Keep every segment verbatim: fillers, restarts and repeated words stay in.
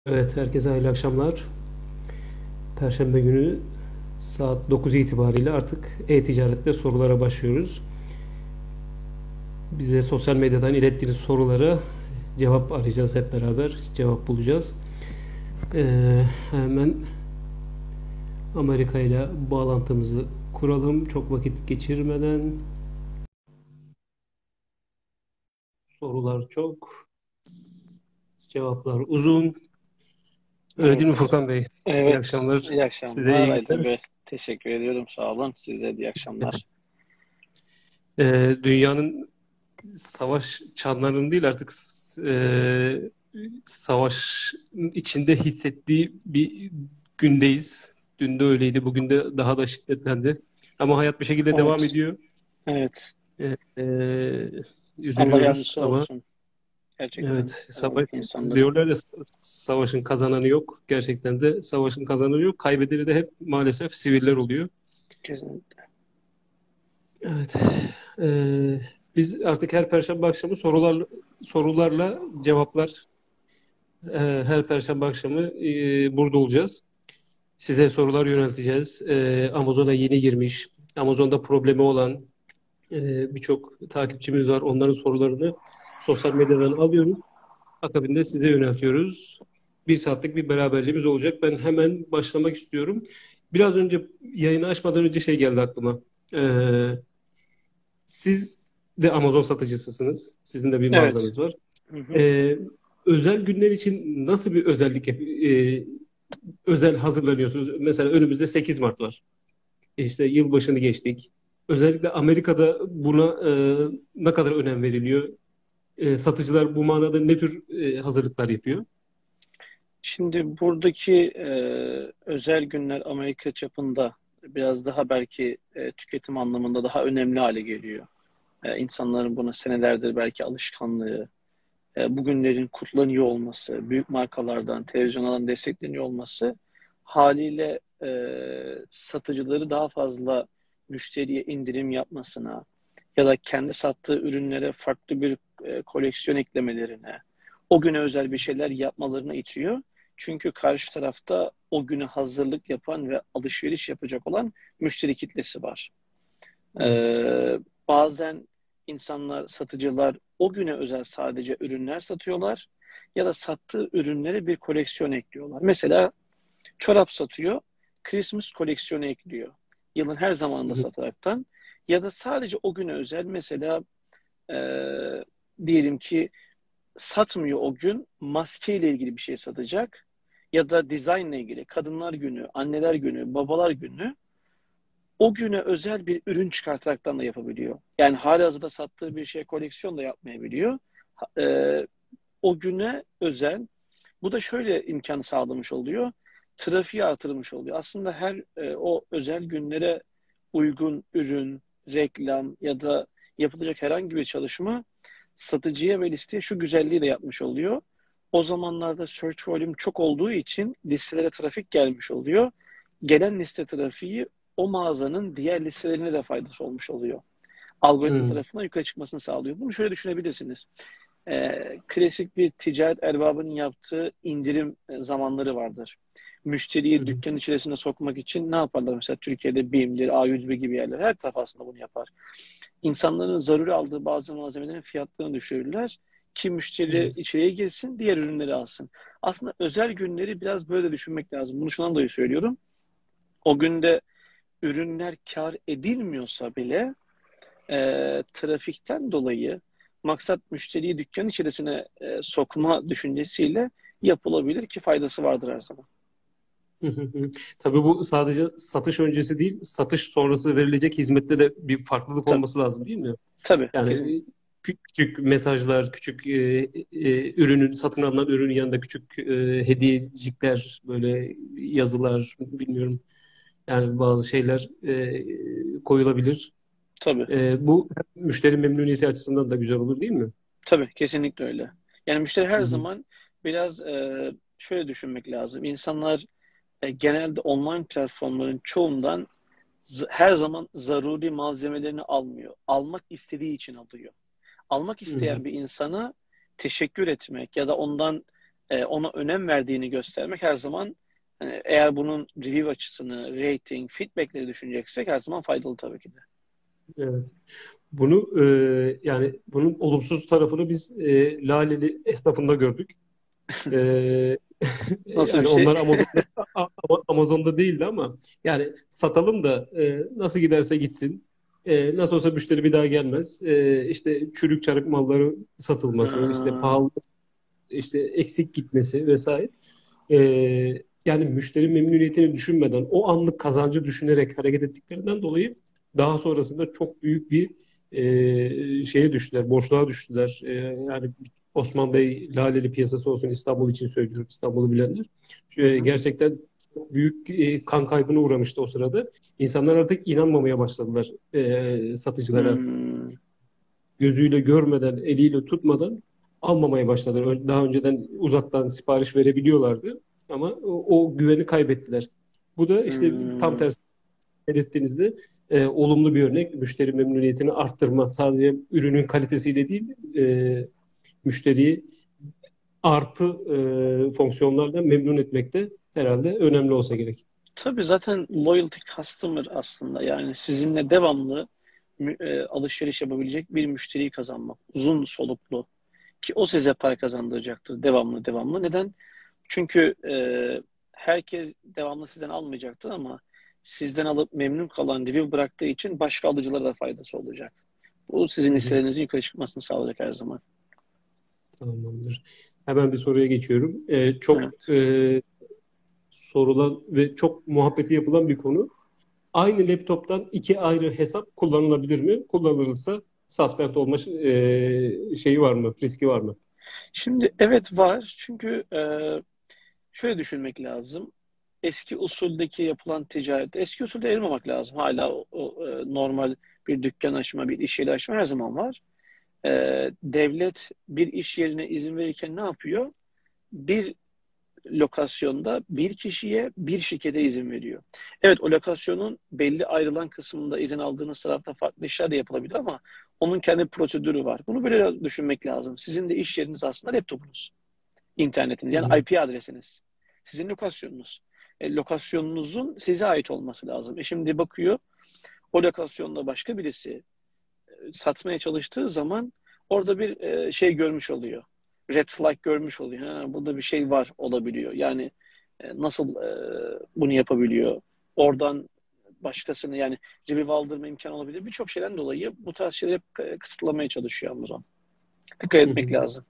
Evet, herkese hayırlı akşamlar. Perşembe günü saat dokuz itibariyle artık e-ticarette sorulara başlıyoruz. Bize sosyal medyadan ilettiğiniz sorulara cevap arayacağız hep beraber. Cevap bulacağız. Ee, hemen Amerika ile bağlantımızı kuralım. Çok vakit geçirmeden. Sorular çok, cevaplar uzun. Öyle değil mi Evet. Furkan Bey? İyi Evet. akşamlar. İyi Size akşamlar iyi Aydın günler. Bey. Teşekkür ediyorum. Sağ olun. Size de iyi akşamlar. Ee, dünyanın savaş çanlarının değil artık e, savaş içinde hissettiği bir gündeyiz. Dün de öyleydi, bugün de daha da şiddetlendi. Ama hayat bir şekilde devam Evet. ediyor. Evet. E, e, Allah üzülüyoruz yardımcısı ama olsun. Gerçekten evet, e, savaş insanların. diyorlar ya, savaşın kazananı yok. Gerçekten de savaşın kazananı yok. Kaybedeni de hep maalesef siviller oluyor. Kesinlikle. Evet. E, biz artık her Perşembe akşamı sorular sorularla cevaplar. Ee, Her Perşembe akşamı e, burada olacağız. Size sorular yönelteceğiz. Ee, Amazon'a yeni girmiş, Amazon'da problemi olan e, birçok takipçimiz var. Onların sorularını sosyal medyadan alıyoruz. Akabinde size yöneltiyoruz. Bir saatlik bir beraberliğimiz olacak. Ben hemen başlamak istiyorum. Biraz önce yayını açmadan önce şey geldi aklıma. Ee, Siz de Amazon satıcısısınız. Sizin de bir Evet. mağazanız var. Hı hı. Ee, Özel günler için nasıl bir özellik yap- e, özel hazırlanıyorsunuz? Mesela önümüzde sekiz Mart var. İşte yılbaşını geçtik. Özellikle Amerika'da buna e, ne kadar önem veriliyor? E, satıcılar bu manada ne tür e, hazırlıklar yapıyor? Şimdi buradaki e, özel günler Amerika çapında biraz daha belki e, tüketim anlamında daha önemli hale geliyor. E, insanların buna senelerdir belki alışkanlığı, e, bugünlerin kutlanıyor olması, büyük markalardan, televizyonlardan destekleniyor olması haliyle e, satıcıları daha fazla müşteriye indirim yapmasına ya da kendi sattığı ürünlere farklı bir e, koleksiyon eklemelerine, o güne özel bir şeyler yapmalarına itiyor. Çünkü karşı tarafta o güne hazırlık yapan ve alışveriş yapacak olan müşteri kitlesi var. Hı. Ee, Bazen insanlar, satıcılar o güne özel sadece ürünler satıyorlar ya da sattığı ürünlere bir koleksiyon ekliyorlar. Mesela çorap satıyor, Christmas koleksiyonu ekliyor. Yılın her zamanında Hı. sataraktan ya da sadece o güne özel mesela e, diyelim ki satmıyor o gün maske ile ilgili bir şey satacak ya da dizaynla ilgili kadınlar günü, anneler günü, babalar günü o güne özel bir ürün çıkartaraktan da yapabiliyor. Yani halihazırda sattığı bir şey koleksiyon da yapmayabiliyor. E, O güne özel. Bu da şöyle imkanı sağlamış oluyor. Trafiği artırmış oluyor. Aslında her e, o özel günlere uygun ürün, reklam ya da yapılacak herhangi bir çalışma satıcıya ve listeye şu güzelliği de yapmış oluyor. O zamanlarda search volume çok olduğu için listelere trafik gelmiş oluyor. Gelen liste trafiği o mağazanın diğer listelerine de faydası olmuş oluyor. Algoritma Hı. tarafından yukarı çıkmasını sağlıyor. Bunu şöyle düşünebilirsiniz. Ee, klasik bir ticaret erbabının yaptığı indirim zamanları vardır. Müşteriyi Hı. dükkan içerisine sokmak için ne yaparlar? Mesela Türkiye'de BİM'dir, A yüz bir gibi yerler. Her taraf aslında bunu yapar. İnsanların zaruri aldığı bazı malzemelerin fiyatlarını düşürürler ki müşteri Evet. içeriye girsin, diğer ürünleri alsın. Aslında özel günleri biraz böyle düşünmek lazım. Bunu şundan dolayı söylüyorum. O günde ürünler kar edilmiyorsa bile e, trafikten dolayı maksat müşteriyi dükkan içerisine e, sokma düşüncesiyle yapılabilir ki faydası vardır her zaman. Hı hı hı. Tabii bu sadece satış öncesi değil, satış sonrası verilecek hizmette de bir farklılık Tabii, olması lazım değil mi? tabii kesin. Yani e, kü- küçük mesajlar, küçük e, e, ürünün, satın alınan ürünün yanında küçük e, hediyecikler, böyle yazılar, bilmiyorum. Yani bazı şeyler e, koyulabilir. Tabii, E, bu müşteri memnuniyeti açısından da güzel olur değil mi? tabii kesinlikle öyle. Yani müşteri her Hı hı. zaman biraz e, şöyle düşünmek lazım. İnsanlar e, genelde online platformların çoğundan z- her zaman zaruri malzemelerini almıyor. Almak istediği için alıyor. Almak Hı hı. isteyen bir insana teşekkür etmek ya da ondan e, ona önem verdiğini göstermek her zaman, hani eğer bunun review açısını, rating, feedbackleri düşüneceksek her zaman faydalı tabii ki de. Evet. Bunu e, yani bunun olumsuz tarafını biz e, Laleli esnafında gördük. E, Nasıl bir Yani şey? onlar Amazon'da A- A- Amazon'da değildi ama yani satalım da e, nasıl giderse gitsin. E, nasıl olsa müşteri bir daha gelmez. E, işte çürük çarık malları satılması, işte Ha, pahalı, işte eksik gitmesi vesaire. E, Yani müşteri memnuniyetini düşünmeden, o anlık kazancı düşünerek hareket ettiklerinden dolayı daha sonrasında çok büyük bir e, şeye düştüler, boşluğa düştüler. E, yani Osman Bey, Laleli piyasası olsun, İstanbul için söylüyorum, İstanbul'u bilenler. hı E, hı. gerçekten çok büyük e, kan kaybına uğramıştı o sırada. İnsanlar artık inanmamaya başladılar e, satıcılara. Hmm, Gözüyle görmeden, eliyle tutmadan almamaya başladılar. Ö- Daha önceden uzaktan sipariş verebiliyorlardı ama o, o güveni kaybettiler. Bu da işte tam hmm. tersi belirttiğinizde e, olumlu bir örnek. Müşteri memnuniyetini arttırma. Sadece ürünün kalitesiyle değil, e, müşteriyi artı e, fonksiyonlarla memnun etmek de herhalde önemli olsa gerek. Tabii zaten loyalty customer aslında, yani sizinle devamlı mü- e, alışveriş yapabilecek bir müşteriyi kazanmak. Uzun soluklu. Ki o size para kazandıracaktır devamlı devamlı. Neden? Çünkü e, herkes devamlı sizden almayacaktır ama sizden alıp memnun kalan, review bıraktığı için başka alıcılara da faydası olacak. Bu sizin Hı hı. listelerinizin yukarı çıkmasını sağlayacak her zaman. Tamamdır. Hemen bir soruya geçiyorum. E, çok Evet. e, sorulan ve çok muhabbeti yapılan bir konu. Aynı laptoptan iki ayrı hesap kullanılabilir mi? Kullanılırsa suspend olma e, şeyi var mı? Riski var mı? Şimdi evet var. Çünkü e, şöyle düşünmek lazım. Eski usuldeki yapılan ticaret, eski usulde ayırmamak lazım. Hala o, o, e, normal bir dükkan açma, bir iş yeri açma her zaman var. E, devlet bir iş yerine izin verirken ne yapıyor? Bir lokasyonda bir kişiye, bir şirkete izin veriyor. Evet, o lokasyonun belli ayrılan kısmında izin aldığınız tarafta farklı işler de yapılabilir ama onun kendi prosedürü var. Bunu böyle düşünmek lazım. Sizin de iş yeriniz aslında laptopunuz, internetiniz, Hı yani hı. I P adresiniz. Sizin lokasyonunuz. E, lokasyonunuzun size ait olması lazım. E şimdi bakıyor, o lokasyonda başka birisi satmaya çalıştığı zaman orada bir e, şey görmüş oluyor. Red flag görmüş oluyor. Ha, burada bir şey var olabiliyor. Yani e, nasıl e, bunu yapabiliyor? Oradan başkasını, yani review aldırma imkanı olabilir. Birçok şeyden dolayı bu tarz şeyleri hep kısıtlamaya çalışıyor Amazon. Dikkat Hı etmek hı. lazım.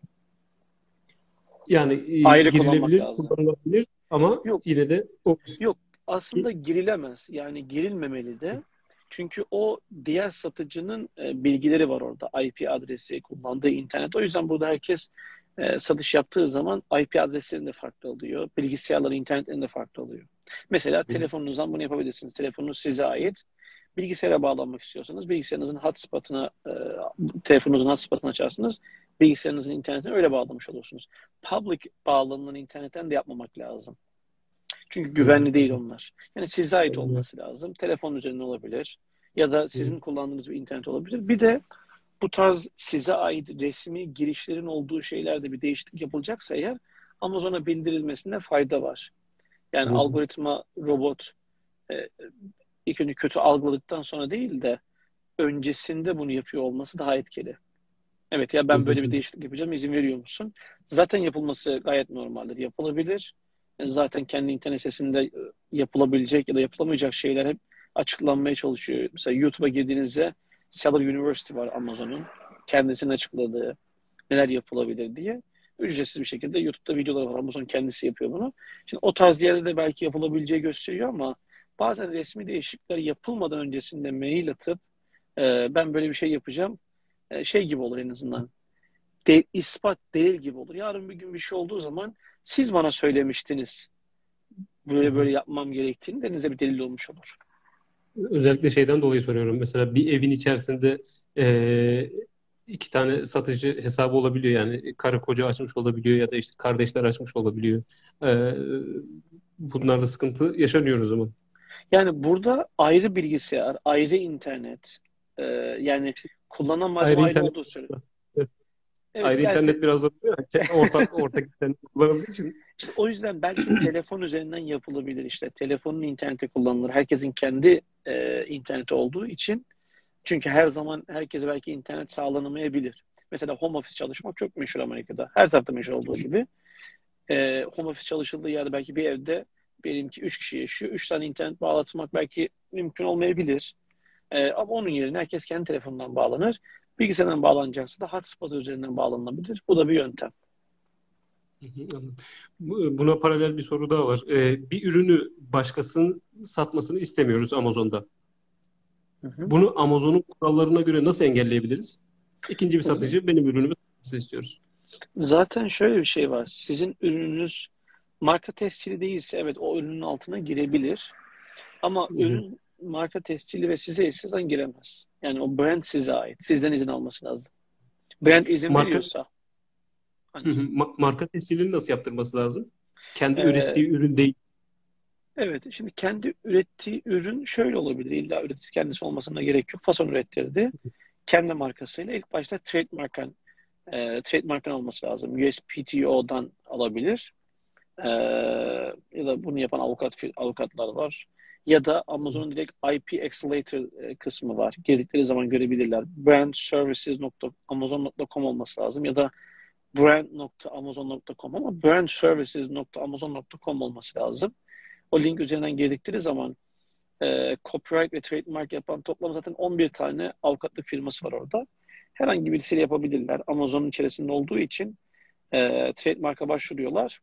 Yani e, Ayrı kullanmak girilebilir, lazım. kullanılabilir ama Yok, yine de o yok. riski. Aslında girilemez. Yani girilmemeli de. Çünkü o diğer satıcının e, bilgileri var orada. I P adresi, kullandığı internet. O yüzden burada herkes e, satış yaptığı zaman I P adreslerinde farklı oluyor. Bilgisayarların internetlerinde farklı oluyor. Mesela Hı telefonunuzdan bunu yapabilirsiniz. Telefonunuz size ait. Bilgisayara bağlanmak istiyorsanız bilgisayarınızın hotspot'ına, e, telefonunuzun hotspot'ını açarsınız. Bilgisayarınızın internetine öyle bağlamış olursunuz. Public bağlanılan internetten de yapmamak lazım. Çünkü hı. güvenli Hı değil hı. onlar. Yani size ait Anlıyorum. olması lazım. Telefon üzerinden olabilir ya da Hı sizin kullandığınız bir internet olabilir. Bir de bu tarz size ait resmi girişlerin olduğu şeylerde bir değişiklik yapılacaksa eğer, Amazon'a bildirilmesinde fayda var. Yani hı. algoritma, robot e, ilk önce kötü algıladıktan sonra değil de öncesinde bunu yapıyor olması daha etkili. Evet, ya Hı ben hı. böyle bir Hı. değişiklik yapacağım, izin veriyor musun? Zaten yapılması gayet normaldir. Yapılabilir. E, Zaten kendi internet sitesinde e, yapılabilecek ya da yapılamayacak şeyler hep açıklanmaya çalışıyor. Mesela YouTube'a girdiğinizde Seller University var Amazon'un. Kendisinin açıkladığı neler yapılabilir diye. Ücretsiz bir şekilde YouTube'da videolar var. Amazon kendisi yapıyor bunu. Şimdi o tarz yerlerde de belki yapılabileceği gösteriyor ama bazen resmi değişiklikler yapılmadan öncesinde mail atıp e, ben böyle bir şey yapacağım, e, şey gibi olur en azından. De, ispat, delil gibi olur. Yarın bir gün bir şey olduğu zaman siz bana söylemiştiniz Hı böyle hı. böyle yapmam gerektiğini de elinize bir delil olmuş olur. Özellikle şeyden dolayı soruyorum. Mesela bir evin içerisinde e, iki tane satıcı hesabı olabiliyor. Yani karı koca açmış olabiliyor ya da işte kardeşler açmış olabiliyor. E, Bunlarla sıkıntı yaşanıyor o zaman. Yani burada ayrı bilgisayar, ayrı internet, e, yani kullanılan Ayrı malzeme ayrı internet. olduğu söyleniyor. Evet. Evet Ayrı yani te- internet biraz zor oluyor. Te- Ortak, ortak internet kullanıldığı için. işte o yüzden belki telefon üzerinden yapılabilir işte. Telefonun interneti kullanılır. Herkesin kendi e, interneti olduğu için. Çünkü her zaman herkese belki internet sağlanamayabilir. Mesela home office çalışmak çok meşhur Amerika'da. Her tarafta meşhur olduğu gibi. E, home office çalışıldığı yerde belki bir evde diyelim ki üç kişi yaşıyor. Üç tane internet bağlatmak belki mümkün olmayabilir. E, ama onun yerine herkes kendi telefonundan bağlanır. Bilgisayardan bağlanacaksa da hotspot üzerinden bağlanabilir. Bu da bir yöntem. Hı hı, anladım. Bu- Buna paralel bir soru daha var. Ee, bir ürünü başkasının satmasını istemiyoruz Amazon'da. Hı hı. Bunu Amazon'un kurallarına göre nasıl engelleyebiliriz? İkinci bir Z- satıcı benim ürünümü satmasını istiyoruz. Zaten şöyle bir şey var. Sizin ürününüz marka tescilli değilse evet o ürünün altına girebilir. Ama Hı hı. ürün marka tescilli ve size ise zaten giremez. Yani o brand size ait. Sizden izin alması lazım. Brand izin Marka veriyorsa hı hı. ancak. Ma- marka tescilini nasıl yaptırması lazım? Kendi Ee, ürettiği ürün değil. evet, şimdi kendi ürettiği ürün şöyle olabilir. İlla üreticisi kendisi olmasına gerek yok. Fason ürettirdi. Kendi markasıyla ilk başta trademark'ın e, trademark'ın olması lazım. U S P T O'dan alabilir. Ee, ya da bunu yapan avukat avukatlar var. Ya da Amazon'un direkt I P Accelerator e, kısmı var. Girdikleri zaman görebilirler. brand services nokta amazon nokta com olması lazım ya da brand nokta amazon nokta com ama brand services nokta amazon nokta com olması lazım. O link üzerinden girdikleri zaman e, copyright ve trademark yapan toplam zaten on bir tane avukatlık firması var orada. Herhangi birisiyle yapabilirler. Amazon'un içerisinde olduğu için e, trademark'a başvuruyorlar.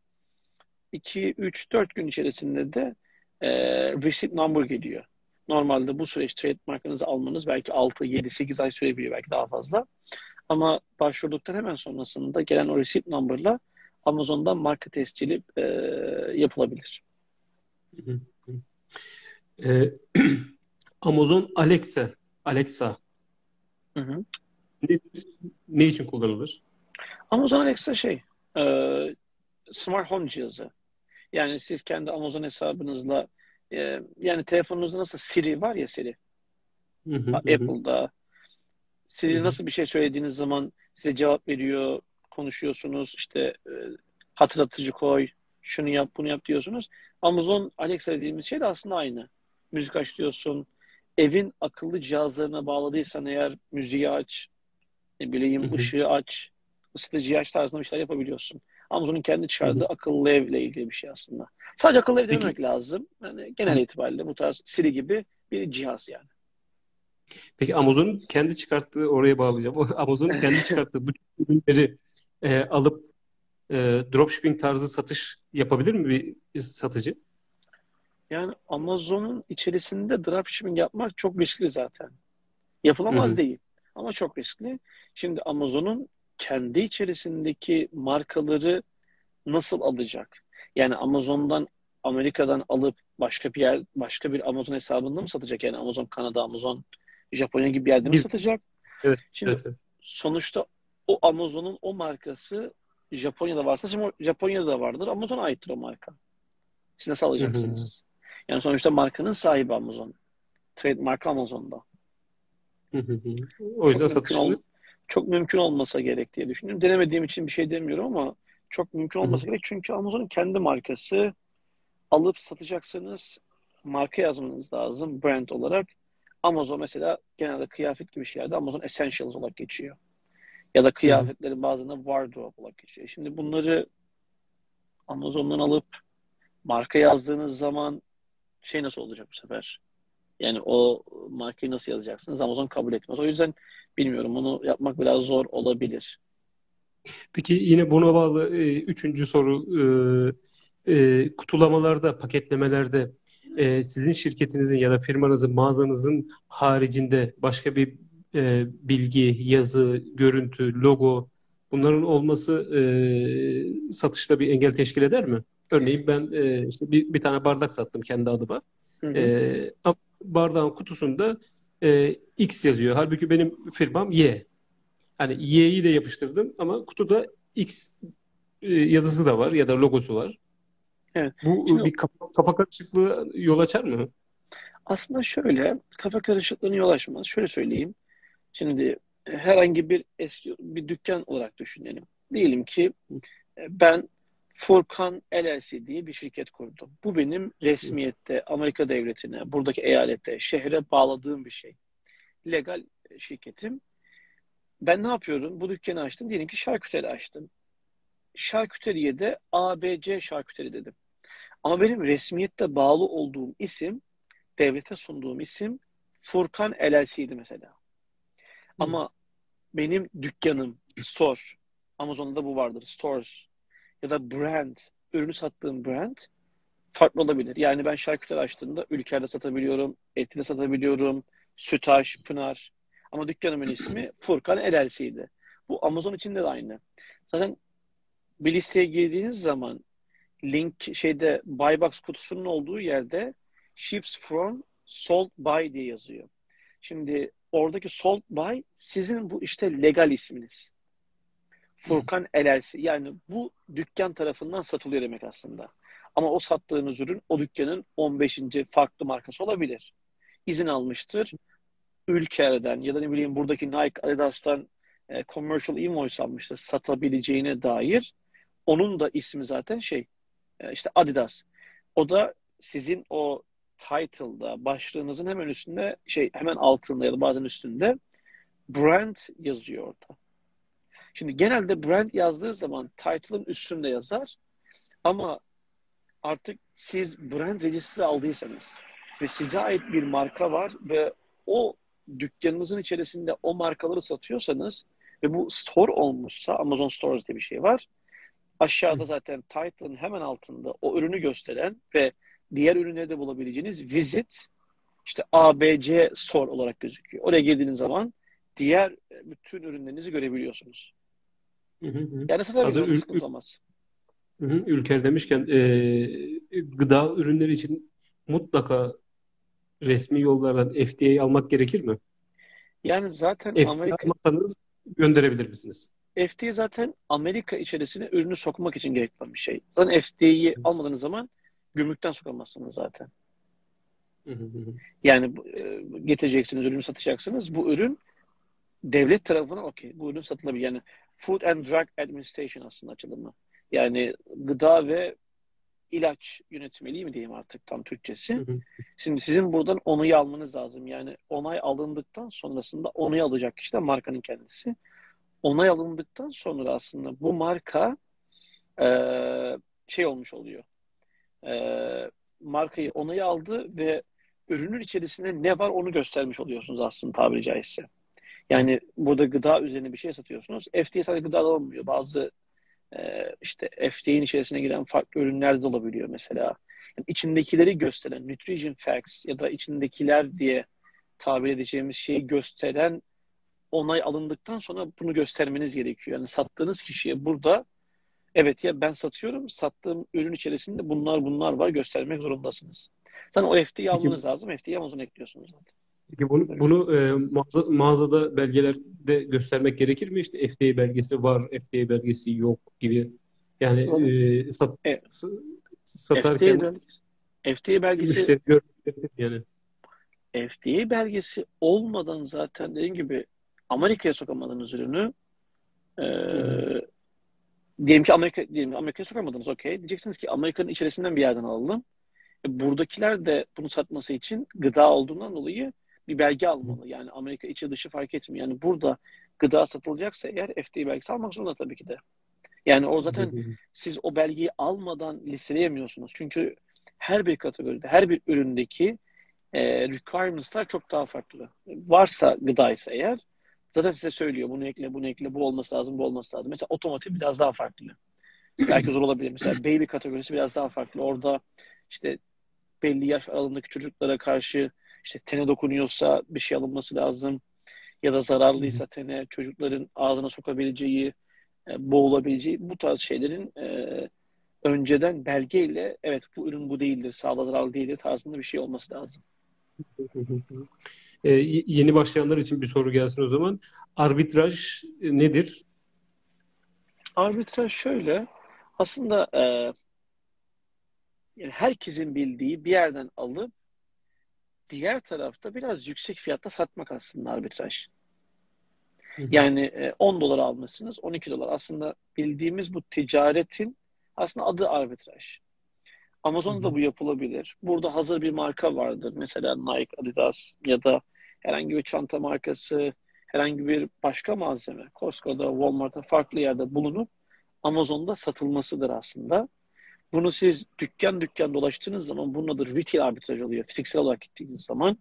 iki, üç, dört gün içerisinde de e, receipt number geliyor. Normalde bu süreç trademark'ınızı almanız belki altı, yedi, sekiz ay sürebiliyor belki daha fazla. Ama başvurduktan hemen sonrasında gelen o receipt number'la Amazon'dan marka tescili e, yapılabilir. Hı hı. Ee, Amazon Alexa, Alexa Hı hı. nedir? Ne için kullanılır? Amazon Alexa şey, e, smart home cihazı. Yani siz kendi Amazon hesabınızla e, yani telefonunuzda nasıl Siri var ya Siri, Hı hı, hı hı, Apple'da hı Siri hı, nasıl bir şey söylediğiniz zaman size cevap veriyor, konuşuyorsunuz, işte e, hatırlatıcı koy, şunu yap, bunu yap diyorsunuz. Amazon Alexa dediğimiz şey de aslında aynı. Müzik aç diyorsun. Evin akıllı cihazlarına bağladıysan eğer müziği aç, ne hı bileyim hı, ışığı aç, ısıtıcıyı aç tarzında bir şeyler yapabiliyorsun. Amazon'un kendi hı çıkardığı hı. akıllı evle ilgili bir şey aslında. Sadece akıllı ev Peki, dememek lazım. Yani hı genel hı. itibariyle bu tarz Siri gibi bir cihaz yani. Peki Amazon'un kendi çıkarttığı oraya bağlayacağım. O Amazon'un kendi çıkarttığı bu ürünleri e, alıp e, dropshipping tarzı satış yapabilir mi bir satıcı? Yani Amazon'un içerisinde dropshipping yapmak çok riskli zaten. Hı Yapılamaz hı, değil ama çok riskli. Şimdi Amazon'un kendi içerisindeki markaları nasıl alacak? Yani Amazon'dan Amerika'dan alıp başka bir yer, başka bir Amazon hesabında mı satacak? Yani Amazon Kanada, Amazon Japonya gibi bir yerde mi bir satacak? evet, Şimdi evet, evet. sonuçta o Amazon'un o markası Japonya'da varsa şimdi o Japonya'da da vardır. Amazon'a aittir o marka. Siz nasıl Hı hı, alacaksınız? Yani sonuçta markanın sahibi Amazon. Trademark Amazon'da. hı hı, hı. O Çok yüzden mümkün ol satışını çok mümkün olmasa gerek diye düşünüyorum. Denemediğim için bir şey demiyorum ama çok mümkün hı hı, olmasa gerek. Çünkü Amazon'un kendi markası alıp satacaksanız marka yazmanız lazım brand olarak. Amazon mesela genelde kıyafet gibi şeylerde Amazon Essentials olarak geçiyor. Ya da hı hı. kıyafetlerin bazılarında wardrobe olarak geçiyor. Şimdi bunları Amazon'dan alıp marka yazdığınız zaman şey nasıl olacak bu sefer? Yani o markayı nasıl yazacaksınız? Amazon kabul etmez. O yüzden bilmiyorum. Onu yapmak biraz zor olabilir. Peki yine buna bağlı e, üçüncü soru e, e, kutulamalarda, paketlemelerde e, sizin şirketinizin ya da firmanızın, mağazanızın haricinde başka bir e, bilgi, yazı, görüntü, logo bunların olması e, satışta bir engel teşkil eder mi? Örneğin ben e, işte bir, bir tane bardak sattım kendi adıma. Hı hı. E, ama bardağın kutusunda e, X yazıyor. Halbuki benim firmam Y. Hani Y'yi de yapıştırdım ama kutuda X e, yazısı da var ya da logosu var. Evet. Bu e, Şimdi bir kafa, kafa karışıklığı yol açar mı? aslında şöyle kafa karışıklığına yol açmaz. Şöyle söyleyeyim. Şimdi herhangi bir eski bir dükkan olarak düşünelim. Diyelim ki e, ben Furkan L L C diye bir şirket kurdum. Bu benim resmiyette Amerika devletine, buradaki eyalete, şehre bağladığım bir şey. Legal şirketim. Ben ne yapıyorum? Bu dükkanı açtım. Diyelim ki şarküteri açtım. Şarküteriye de A B C şarküteri dedim. Ama benim resmiyette bağlı olduğum isim, devlete sunduğum isim Furkan L L C'ydi mesela. Ama benim dükkanım, store, Amazon'da bu vardır, stores ya da brand, ürünü sattığım brand farklı olabilir. Yani ben şarküteri açtığımda Ülker'de satabiliyorum, Eti'de satabiliyorum, Sütaş, Pınar. Ama dükkanımın ismi Furkan L L C'ydi. Bu Amazon içinde de aynı. Zaten bir listeye girdiğiniz zaman link şeyde buy box kutusunun olduğu yerde ships from sold by diye yazıyor. Şimdi oradaki sold by sizin bu işte legal isminiz. Furkan L L C. Yani bu dükkan tarafından satılıyor demek aslında. Ama o sattığınız ürün o dükkanın on beşinci farklı markası olabilir. İzin almıştır. Ülker'den ya da ne bileyim buradaki Nike, Adidas'tan e, commercial invoice almıştır satabileceğine dair. Onun da ismi zaten şey e, işte Adidas. O da sizin o title'da başlığınızın hemen üstünde şey hemen altında ya da bazen üstünde brand yazıyor orada. Şimdi genelde brand yazdığı zaman title'ın üstünde yazar ama artık siz brand register aldıysanız ve size ait bir marka var ve o dükkanınızın içerisinde o markaları satıyorsanız ve bu store olmuşsa Amazon Stores diye bir şey var. Aşağıda zaten title'ın hemen altında o ürünü gösteren ve diğer ürünleri de bulabileceğiniz visit işte A B C store olarak gözüküyor. Oraya girdiğiniz zaman diğer bütün ürünlerinizi görebiliyorsunuz. Hı hı hı. Yani Hazır satabilir, ül- ül- sıkıntı olmaz. hı hı, Ülker demişken e, gıda ürünleri için mutlaka resmi yollardan F D A almak gerekir mi? Yani zaten F D A Amerika almazsanız gönderebilir misiniz? F D A zaten Amerika içerisine ürünü sokmak için gerekli olan bir şey. Zaten F D A'yı almadığınız zaman gümrükten sokamazsınız zaten. Hı hı hı. Yani e, getireceksiniz, ürünü satacaksınız. Bu ürün devlet tarafından okey. Bu ürün satılabilir. Yani Food and Drug Administration aslında açılımı. Yani gıda ve ilaç yönetmeliği mi diyeyim artık tam Hı Türkçesi. hı. Şimdi sizin buradan onayı almanız lazım. Yani onay alındıktan sonrasında onayı alacak kişi de markanın kendisi. Onay alındıktan sonra aslında bu marka e, şey olmuş oluyor. E, markayı onayı aldı ve ürünün içerisinde ne var onu göstermiş oluyorsunuz aslında tabiri caizse. Yani burada gıda üzerine bir şey satıyorsunuz. F D A sadece gıda olmuyor. Bazı e, işte F D A'nin içerisine giren farklı ürünler de olabiliyor mesela. Yani içindekileri gösteren nutrition facts ya da içindekiler diye tabir edeceğimiz şeyi gösteren onay alındıktan sonra bunu göstermeniz gerekiyor. Yani sattığınız kişiye burada evet ya ben satıyorum, sattığım ürün içerisinde bunlar bunlar var göstermek zorundasınız. Zaten o F D A'yı Peki, almanız lazım. F D A'yı Amazon'a ekliyorsunuz zaten. peki bunu, bunu e, mağaza- mağazada belgelerde göstermek gerekir mi? İşte F D A belgesi var, F D A belgesi yok gibi. Yani Zaten e, sat, e, s- F D A satarken belgesi, F D A belgesi müşteri görmek yani. F D A belgesi olmadan zaten dediğim gibi Amerika'ya sokamadığınız ürünü e, Hı hı. diyelim ki Amerika diyelim ki Amerika'ya sokamadınız okey. Diyeceksiniz ki Amerika'nın içerisinden bir yerden alalım. E, buradakiler de bunu satması için gıda olduğundan dolayı bir belge almalı. Yani Amerika içi dışı fark etmiyor. Yani burada gıda satılacaksa eğer F D A belgesi almak zorunda tabii ki de. Yani o Hı zaten hı. siz o belgeyi almadan listeleyemiyorsunuz. Çünkü her bir kategoride, her bir üründeki e, requirements'lar çok daha farklı. Varsa gıdaysa eğer zaten size söylüyor bunu ekle, bunu ekle, bu olması lazım, bu olması lazım. Mesela otomotiv biraz daha farklı. Belki zor olabilir. Mesela baby kategorisi biraz daha farklı. Orada işte belli yaş aralığındaki çocuklara karşı işte tene dokunuyorsa bir şey alınması lazım. Ya da Hı hı. zararlıysa tene çocukların ağzına sokabileceği, e, boğulabileceği bu tarz şeylerin e, önceden belgeyle evet bu ürün bu değildir, sağlığa zararlı değildir tarzında bir şey olması lazım. Hı hı. E, y- yeni başlayanlar için bir soru gelsin o zaman. Arbitraj e, nedir? Arbitraj şöyle, aslında e, yani herkesin bildiği bir yerden alıp diğer tarafta biraz yüksek fiyatta satmak aslında arbitraj. Hı hı. Yani e, on dolar almışsınız, on iki dolar. Aslında bildiğimiz bu ticaretin aslında adı arbitraj. Hı Amazon'da hı. bu yapılabilir. Burada hazır bir marka vardır. Mesela Nike, Adidas ya da herhangi bir çanta markası, herhangi bir başka malzeme. Costco'da, Walmart'ta farklı yerde bulunup Amazon'da satılmasıdır aslında. Bunu siz dükkan dükkan dolaştığınız zaman bunun adı retail arbitraj oluyor. Fiziksel olarak gittiğiniz zaman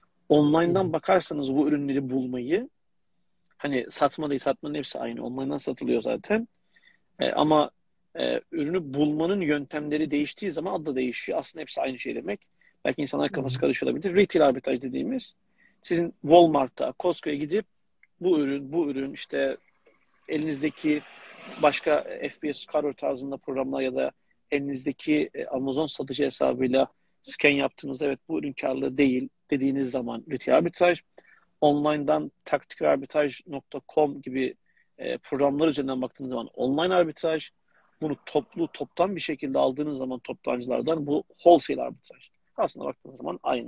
Hı hı. online'dan bakarsanız bu ürünleri bulmayı, hani satma değil, satmanın hepsi aynı. Online'dan satılıyor zaten. E, ama e, ürünü bulmanın yöntemleri değiştiği zaman adı da değişiyor. Aslında hepsi aynı şey demek. Belki insanlar Hı hı. kafası karışıyor olabilir. Retail arbitraj dediğimiz sizin Walmart'ta, Costco'ya gidip bu ürün, bu ürün işte elinizdeki başka F B S Scanner tarzında programlar ya da elinizdeki e, Amazon satıcı hesabıyla scan yaptığınızda evet bu ürün karlı değil dediğiniz zaman retail arbitraj. Online'dan taktikarbitraj nokta com gibi e, programlar üzerinden baktığınız zaman online arbitraj. Bunu toplu, toptan bir şekilde aldığınız zaman toptancılardan bu wholesale arbitraj. Aslında baktığınız zaman aynı.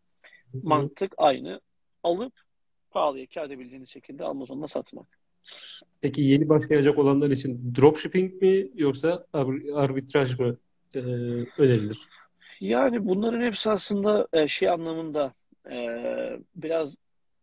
Hı hı. Mantık aynı. Alıp pahalıya kâr edebileceğiniz şekilde Amazon'da satmak. Peki yeni başlayacak olanlar için dropshipping mi yoksa ar- arbitraj mı e, önerilir? Yani bunların hepsi aslında e, şey anlamında e, biraz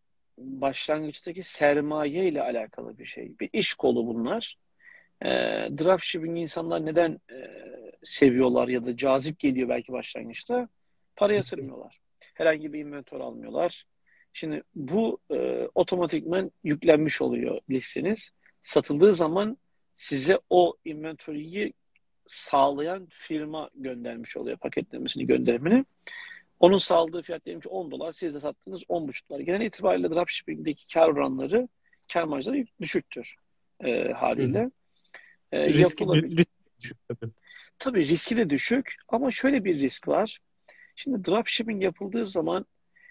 başlangıçtaki sermaye ile alakalı bir şey. Bir iş kolu bunlar. E, Dropshipping insanlar neden e, seviyorlar ya da cazip geliyor belki başlangıçta? Para yatırmıyorlar. Herhangi bir inventör almıyorlar. Şimdi bu e, otomatikman yüklenmiş oluyor listeniz. Satıldığı zaman size o inventörü sağlayan firma göndermiş oluyor paketlemesini, gönderimini. Onun sağladığı fiyat diyelim ki on dolar. Siz de sattığınız on buçuk dolar. Genel itibariyle dropshipping'deki kar oranları, kar marjları düşüktür e, Hı hı. haliyle. E, Riski, yapılabilir. riski düşük tabii. Tabii riski de düşük ama şöyle bir risk var. Şimdi dropshipping yapıldığı zaman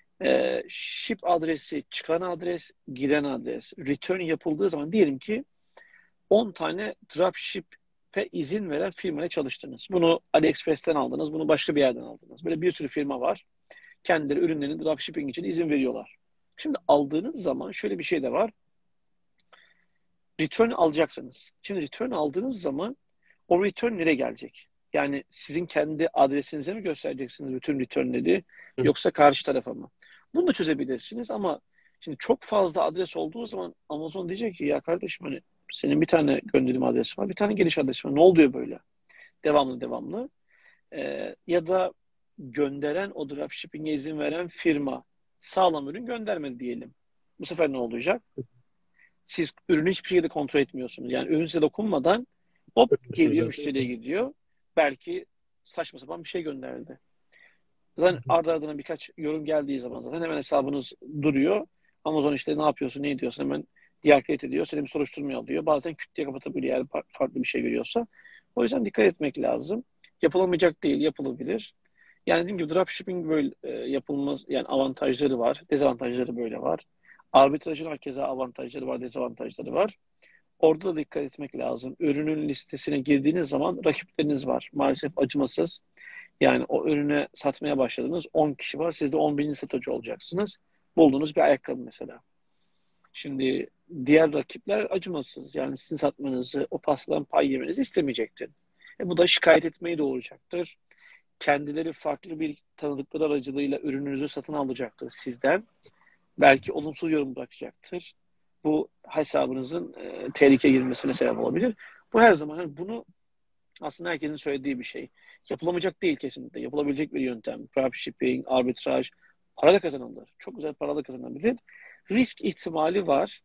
e, ship adresi, çıkan adres, giren adres, return yapıldığı zaman diyelim ki on tane dropship'e izin veren firmayla çalıştınız. Bunu AliExpress'ten aldınız, bunu başka bir yerden aldınız. Böyle bir sürü firma var. Kendileri ürünlerin dropshipping için izin veriyorlar. Şimdi aldığınız zaman şöyle bir şey de var. Return alacaksınız. Şimdi return aldığınız zaman o return nereye gelecek? Yani sizin kendi adresinize mi göstereceksiniz bütün returnleri Hı yoksa karşı tarafa mı? Bunu da çözebilirsiniz ama şimdi çok fazla adres olduğu zaman Amazon diyecek ki ya kardeşim hani senin bir tane gönderim adresi var, bir tane geliş adresi var. Ne oluyor böyle? Devamlı devamlı. Ee, ya da gönderen o dropshipping'e izin veren firma sağlam ürün göndermedi diyelim. Bu sefer ne olacak? Siz ürünü hiçbir şekilde kontrol etmiyorsunuz. Yani ürün size dokunmadan hop hı. geliyor Zaten. müşteriye gidiyor. Belki saçma sapan bir şey gönderdi. Hı Zaten hı. ardı ardına birkaç yorum geldiği zaman zaten hemen hesabınız duruyor. Amazon işte ne yapıyorsun, ne ediyorsun hemen deactivate ediyor. Seni bir soruşturma alıyor. Bazen küt diye kapatabiliyor eğer farklı bir şey görüyorsa. O yüzden dikkat etmek lazım. Yapılamayacak değil, yapılabilir. Yani dediğim gibi dropshipping böyle e, yapılmaz, yani avantajları var, dezavantajları böyle var. Arbitrajın herkese avantajları var, dezavantajları var. Orada da dikkat etmek lazım. Ürünün listesine girdiğiniz zaman rakipleriniz var. Maalesef acımasız. Yani o ürünü satmaya başladınız. on kişi var. Siz de on bininci satıcı olacaksınız. Bulduğunuz bir ayakkabı mesela. Şimdi diğer rakipler acımasız. Yani sizin satmanızı, o pastadan pay yemenizi istemeyecektir. E bu da şikayet etmeyi doğuracaktır. Kendileri farklı bir tanıdıkları aracılığıyla ürününüzü satın alacaktır sizden. Belki olumsuz yorum bırakacaktır. Bu hesabınızın e, tehlikeye girmesine sebep olabilir. Bu her zaman hani bunu aslında herkesin söylediği bir şey. Yapılamayacak değil kesinlikle. Yapılabilecek bir yöntem. Dropshipping, arbitraj. Para da kazanılır. Çok güzel para da kazanabilir. Risk ihtimali var.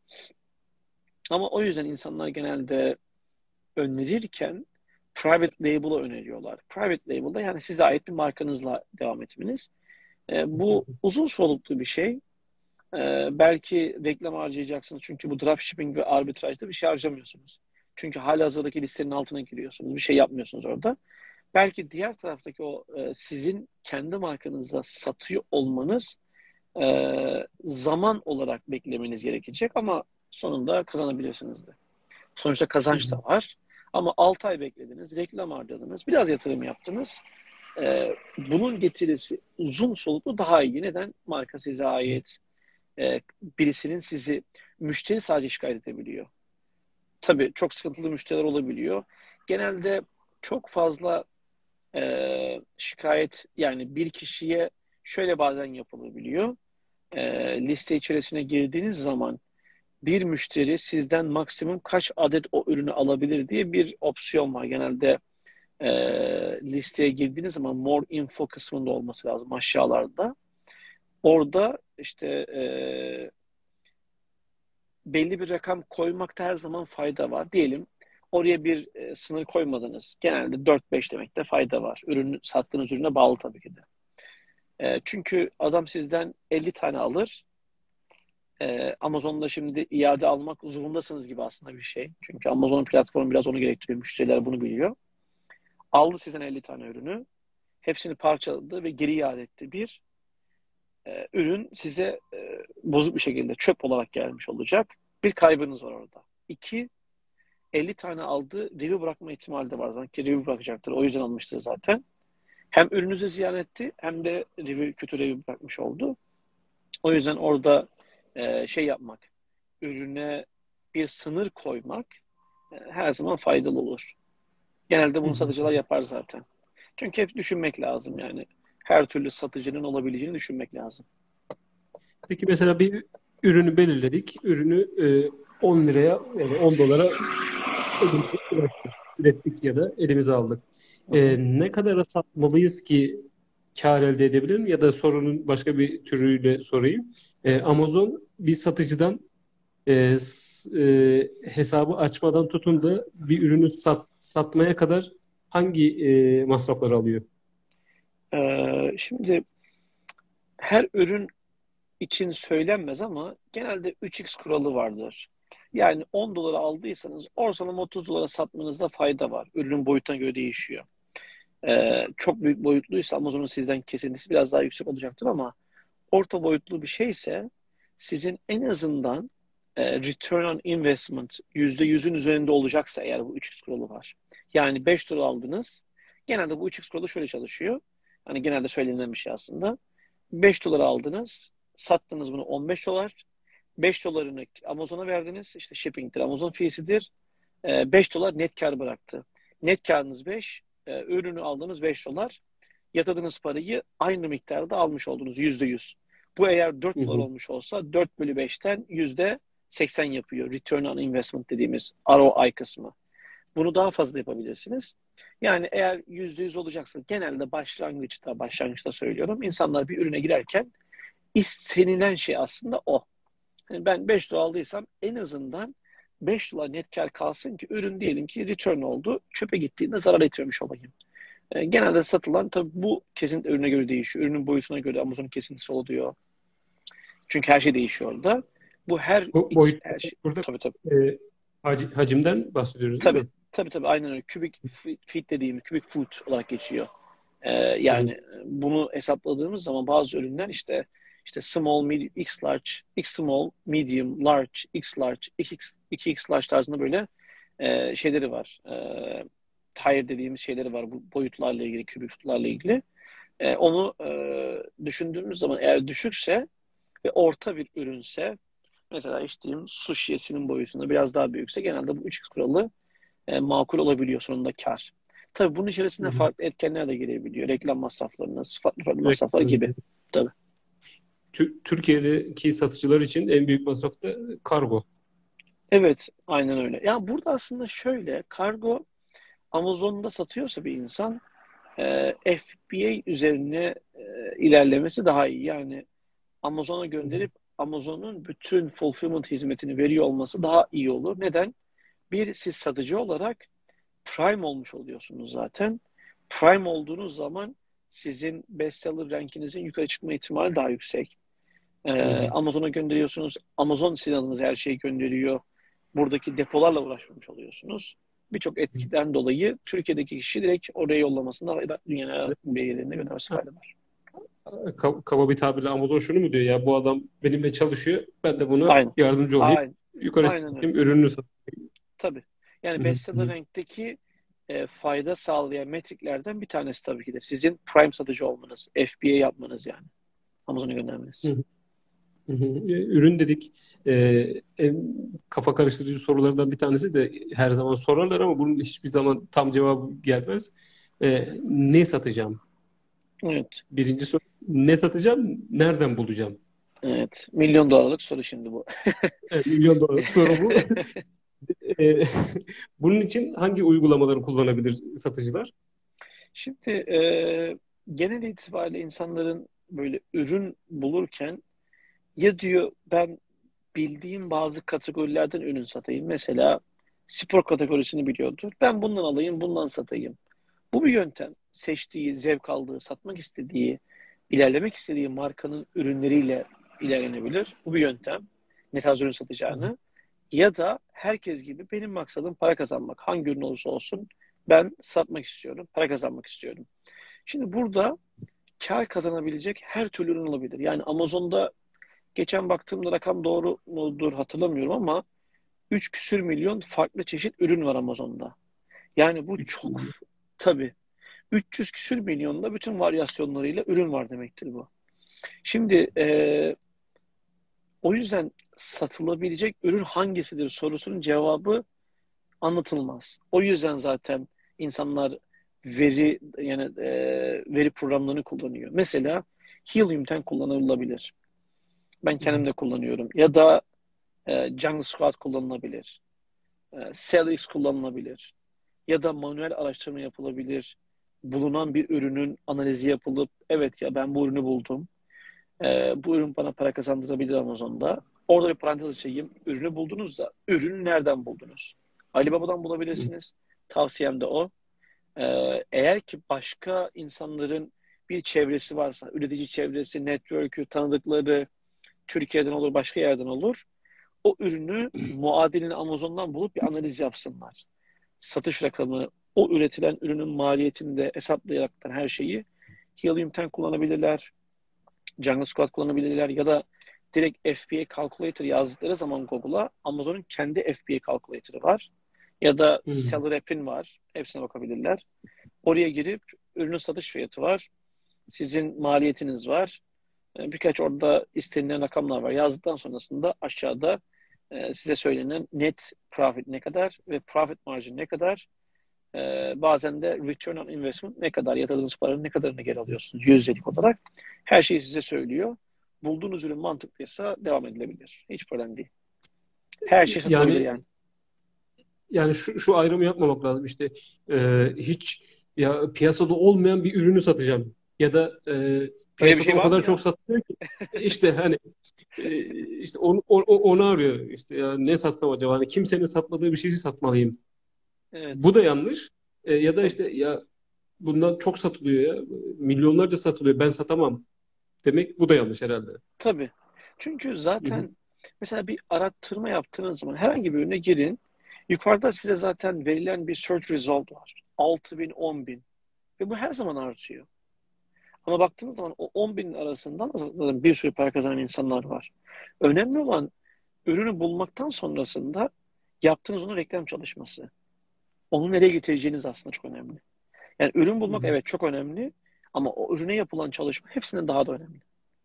Ama o yüzden insanlar genelde önerirken private label'ı öneriyorlar. Private label'da yani size ait bir markanızla devam etmeniz. E, bu uzun soluklu bir şey. E, belki reklam harcayacaksınız. Çünkü bu dropshipping ve arbitrajda bir şey harcamıyorsunuz. Çünkü halihazırdaki listenin altına giriyorsunuz. Bir şey yapmıyorsunuz orada. Belki diğer taraftaki o e, sizin kendi markanıza satıyor olmanız e, zaman olarak beklemeniz gerekecek ama sonunda kazanabilirsiniz de. Sonuçta Hı kazanç hı. da var. Ama altı ay beklediniz, reklam harcadınız, biraz yatırım yaptınız. E, bunun getirisi uzun soluklu daha iyi. Neden? Marka size ait. e, birisinin sizi, müşteri sadece şikayet edebiliyor. Tabii çok sıkıntılı müşteriler olabiliyor. Genelde çok fazla e, şikayet, yani bir kişiye şöyle bazen yapılabiliyor. E, liste içerisine girdiğiniz zaman bir müşteri sizden maksimum kaç adet o ürünü alabilir diye bir opsiyon var. Genelde e, listeye girdiğiniz zaman more info kısmında olması lazım, aşağılarda. Orada işte e, belli bir rakam koymakta her zaman fayda var. Diyelim oraya bir e, sınır koymadınız. Genelde dört beş demekte fayda var. Ürün, sattığınız ürüne bağlı tabii ki de. E, çünkü adam sizden elli tane alır. E, Amazon'da şimdi iade almak zorundasınız gibi aslında bir şey. Çünkü Amazon'un platformu biraz onu gerektiriyor. Müşteriler bunu biliyor. Aldı sizden elli tane ürünü. Hepsini parçaladı ve geri iade etti. Bir, e, ürün size e, bozuk bir şekilde çöp olarak gelmiş olacak. Bir kaybınız var orada. İki, elli tane aldı, review bırakma ihtimali de var zaten. Ki review bırakacaktır. O yüzden almıştır zaten. Hem ürününüzü ziyan etti, hem de review, kötü review bırakmış oldu. O yüzden orada e, şey yapmak, ürüne bir sınır koymak e, her zaman faydalı olur. Genelde Hı bunu hı. satıcılar yapar zaten. Çünkü hep düşünmek lazım yani. Her türlü satıcının olabileceğini düşünmek lazım. Peki mesela bir ürünü belirledik. Ürünü e, on liraya yani on dolara elimize ulaştık. Ürettik ya da elimize aldık. Hı E, hı. ne kadara satmalıyız ki kar elde edebilirim? Ya da sorunun başka bir türüyle sorayım. E, Amazon bir satıcıdan e, s- e, hesabı açmadan tutun da bir ürünü sat, satmaya kadar hangi e, masrafları alıyor? Ee, şimdi her ürün için söylenmez ama genelde üç x kuralı vardır. Yani on dolara aldıysanız ortalama otuz dolara satmanızda fayda var. Ürünün boyutuna göre değişiyor. Ee, çok büyük boyutluysa Amazon'un sizden kesintisi biraz daha yüksek olacaktır ama orta boyutlu bir şeyse sizin en azından e, return on investment yüzde yüzün üzerinde olacaksa eğer bu üç x kuralı var. Yani beş dolar aldınız. Genelde bu üç x kuralı şöyle çalışıyor. Hani genelde söylenen bir şey aslında. beş dolar aldınız. Sattınız bunu on beş dolar. beş dolarını Amazon'a verdiniz. İşte shipping'tir, Amazon fiyesidir. E, beş dolar net kar bıraktı. Net karınız beş. E, ürünü aldığınız beş dolar. Yatırdığınız parayı aynı miktarda almış oldunuz yüzde yüz. Bu eğer Hı dört dolar hı. olmuş olsa dört bölü beşten yüzde seksen yapıyor. Return on investment dediğimiz R O I kısmı. Bunu daha fazla yapabilirsiniz. Yani eğer yüzde yüz olacaksa genelde başlangıçta, başlangıçta söylüyorum. İnsanlar bir ürüne girerken istenilen şey aslında o. Yani ben beş dolar aldıysam en azından beş dolar net kar kalsın ki ürün diyelim ki return oldu. Çöpe gittiğinde zarar etmemiş olayım. E, genelde satılan tabii bu kesinlikle ürüne göre değişiyor. Ürünün boyutuna göre Amazon kesintisi oluyor. Çünkü her şey değişiyor orada. Bu her Bu iki boyut her şey burada tabii tabii. e, hac- hacimden bahsediyoruz değil Tabii mi? tabii tabii aynen öyle. Kübik feet dediğimiz kübik foot olarak geçiyor. Ee, Hı hı. yani bunu hesapladığımız zaman bazı ürünler işte işte small, medium, X large, X small, medium, large, X large, iki x iki x large tarzında böyle e, şeyleri var. E, tire dediğimiz şeyleri var bu boyutlarla ilgili, kübik footlarla ilgili. E, onu e, düşündüğümüz zaman eğer düşükse ve orta bir ürünse mesela içtiğim su şişesinin boyutunda biraz daha büyükse genelde bu üç x kuralı e, makul olabiliyor sonunda kar. Tabii bunun Hı içerisinde hı. farklı etkenler de girebiliyor. Reklam masraflarınız, farklı farklı masraflar gibi. Direkt- Tabii. Tü- Türkiye'deki satıcılar için en büyük masraf da kargo. Evet, aynen öyle. Ya burada aslında şöyle, kargo Amazon'da satıyorsa bir insan e, F B A üzerine e, ilerlemesi daha iyi. Yani Amazon'a Hı hı. gönderip Amazon'un bütün fulfillment hizmetini veriyor olması daha iyi olur. Neden? Bir, siz satıcı olarak Prime olmuş oluyorsunuz zaten. Prime olduğunuz zaman sizin bestseller rankinizin yukarı çıkma ihtimali daha yüksek. Hı Ee, hı. Amazon'a gönderiyorsunuz. Amazon sizin adınıza her şeyi gönderiyor. Buradaki depolarla uğraşmamış oluyorsunuz. Birçok etkiden dolayı Türkiye'deki kişi direkt oraya yollamasında ya da dünyanın bir yerine göndermesi Ha, fayda var. ka- Kaba bir tabirle Amazon şunu mu diyor ya, bu adam benimle çalışıyor, ben de buna Aynen. yardımcı olayım, Aynen. yukarı Aynen öyle. çıkayım, ürününü satayım. Tabii. Yani Hı hı. bestseller Hı rankteki e, fayda sağlayan metriklerden bir tanesi tabii ki de sizin Prime satıcı olmanız, F B A yapmanız yani. Amazon'a göndermeniz. hı. Hı hı. Ürün dedik. Ee, en kafa karıştırıcı sorulardan bir tanesi de her zaman sorarlar ama bunun hiçbir zaman tam cevabı gelmez. Ee, ne satacağım? Evet. Birinci soru ne satacağım? Nereden bulacağım? Evet. Milyon dolarlık soru şimdi bu. Evet, milyon dolarlık soru bu. Ee, bunun için hangi uygulamaları kullanabilir satıcılar? Şimdi e, genel itibariyle insanların böyle ürün bulurken ya diyor ben bildiğim bazı kategorilerden ürün satayım. Mesela spor kategorisini biliyordur. Ben bundan alayım, bundan satayım. Bu bir yöntem. Seçtiği, zevk aldığı, satmak istediği, ilerlemek istediği markanın ürünleriyle ilerlenebilir. Bu bir yöntem. Ne tarz ürün satacağını. Ya da herkes gibi benim maksadım para kazanmak. Hangi ürün olursa olsun ben satmak istiyorum, para kazanmak istiyorum. Şimdi burada kar kazanabilecek her türlü ürün olabilir. Yani Amazon'da geçen baktığımda rakam doğru mudur hatırlamıyorum ama üç küsür milyon farklı çeşit ürün var Amazon'da. Yani bu Üç çok milyon. tabii üç yüz küsür milyonda bütün varyasyonlarıyla ürün var demektir bu. Şimdi e, o yüzden satılabilecek ürün hangisidir sorusunun cevabı anlatılmaz. O yüzden zaten insanlar veri yani e, veri programlarını kullanıyor. Mesela Helium'ten kullanılabilir. Ben Hı hı. kendim de kullanıyorum. Ya da e, Jungle Squad kullanılabilir. E, SalesX kullanılabilir. Ya da manuel araştırma yapılabilir. Bulunan bir ürünün analizi yapılıp evet ya ben bu ürünü buldum. E, bu ürün bana para kazandırabilir Amazon'da. Orada bir parantez açayım. Ürünü buldunuz da ürünü nereden buldunuz? Alibaba'dan bulabilirsiniz. Tavsiyem de o. Ee, eğer ki başka insanların bir çevresi varsa, üretici çevresi, network'ü, tanıdıkları Türkiye'den olur, başka yerden olur. O ürünü muadilini Amazon'dan bulup bir analiz yapsınlar. Satış rakamı, o üretilen ürünün maliyetini de hesaplayaraktan her şeyi Helium'ten kullanabilirler, Jungle Squad kullanabilirler ya da direkt F B A Calculator yazdıkları zaman Google'a Amazon'un kendi F B A Calculator'ı var. Ya da Hı hı. Seller App'in var. Hepsine bakabilirler. Oraya girip ürünün satış fiyatı var. Sizin maliyetiniz var. E, Birkaç orada istenilen rakamlar var. Yazdıktan sonrasında aşağıda e, size söylenen net profit ne kadar ve profit margin ne kadar, e, bazen de return on investment ne kadar, yatırdığınız paranın ne kadarını geri alıyorsunuz yüzdelik olarak. Her şeyi size söylüyor. Bulduğunuz ürün mantıklıysa devam edilebilir. Hiç problem değil. Her şey satılabilir Yani yani. yani şu, şu ayrımı yapmamak lazım işte e, hiç ya piyasada olmayan bir ürünü satacağım ya da e, Öyle bir piyasada şey o var mı kadar çok ya? satılıyor ki işte hani e, işte onu, o- o- onu arıyor işte ya ne satsam acaba hani kimsenin satmadığı bir şeyi satmalıyım. Evet, Bu da yanlış. E, ya da tabii. işte ya bundan çok satılıyor ya milyonlarca satılıyor ben satamam demek bu da yanlış herhalde. Tabii. Çünkü Hı hı. zaten mesela bir arattırma yaptığınız zaman herhangi bir ürüne girin. Yukarıda size zaten verilen bir search result var. altı bin, on bin. Ve bu her zaman artıyor. Ama baktığınız zaman o on binin arasından da zaten bir sürü para kazanan insanlar var. Önemli olan ürünü bulmaktan sonrasında yaptığınız onun reklam çalışması. Onu nereye getireceğiniz aslında çok önemli. Yani ürün Hı bulmak hı. evet çok önemli ama o ürüne yapılan çalışma hepsinden daha da önemli.